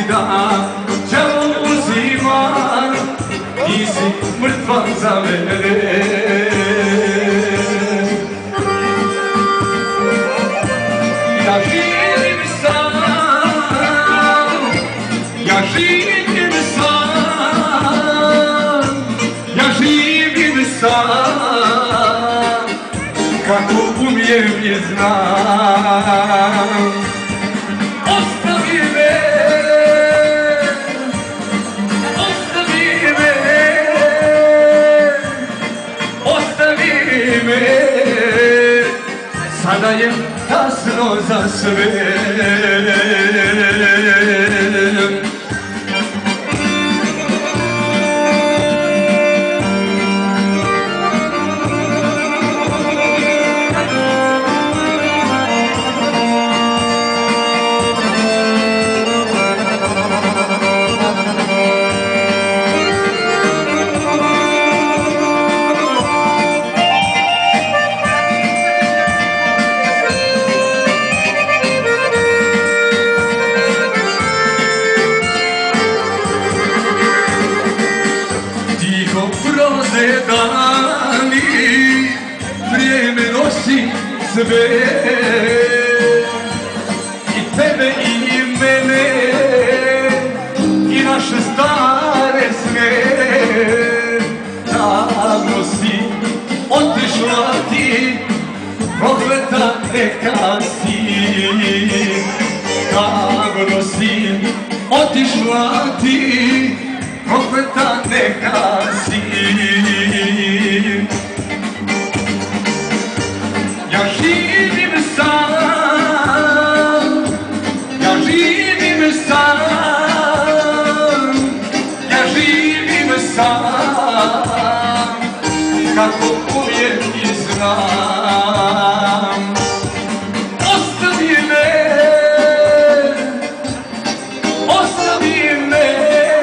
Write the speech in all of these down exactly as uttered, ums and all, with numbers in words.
da će uzima, ti si mrtva za mene. Ja živim sam, ja živim sam, ja živim sam, kako umijem i znam. Ostavi me, ostavi me, ostavi me, sada je kasno za sve. Prolaze dani, vrijeme nosi sve, i tebe i mene, i naše stare sne. Davno si otišla ti, prokleta neka si. Davno si otišla ti, prokleta neka si. Ja živim sam, ja živim sam, ja živim sam, kako uvijek i znam. Ostavi me, ostavi me,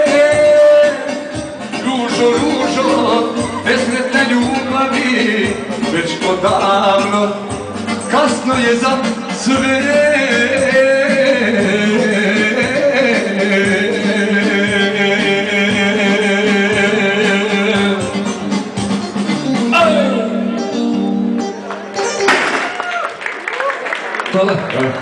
ružo, ružo, besmetne ljubavi, već odavno kasno je za sve. Hvala.